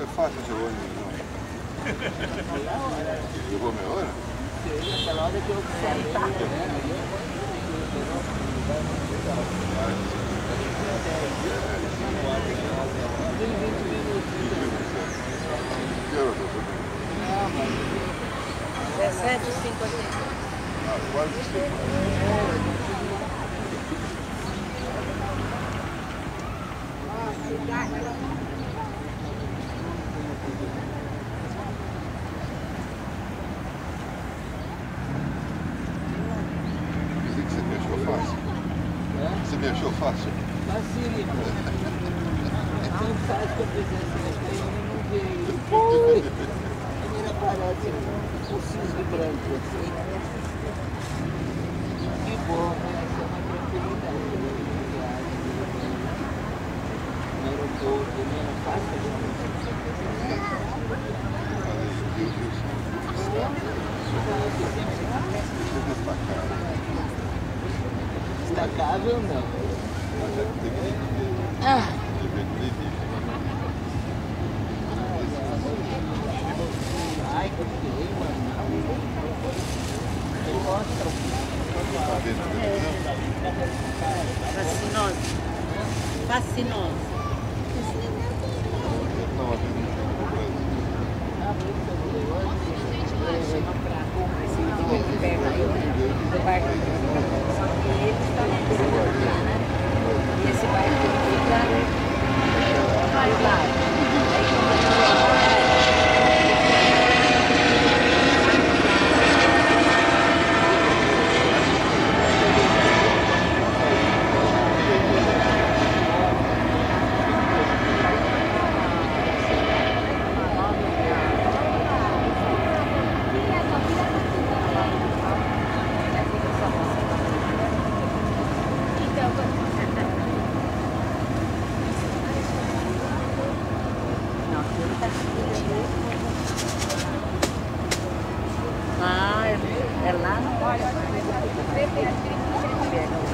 fácil esse ônibus, não. Levou meia hora? Aquela hora que eu sentar. Não, mas 17,50. Ah, quase 50. Você me achou fácil? Você me achou fácil? Facílimo. Tão fácil que eu fiz essa eu não veio. Primeiro aparece um cisne branco assim. Que bom, né? Essa é uma tranquilidade. No aeroporto, né? Não fácil. Destacável não. Ah. Ai, que feio, mano. Mostra. Fascinosa. Fascinosa. E esse barco fica mais largo. Ah, é lá não pode.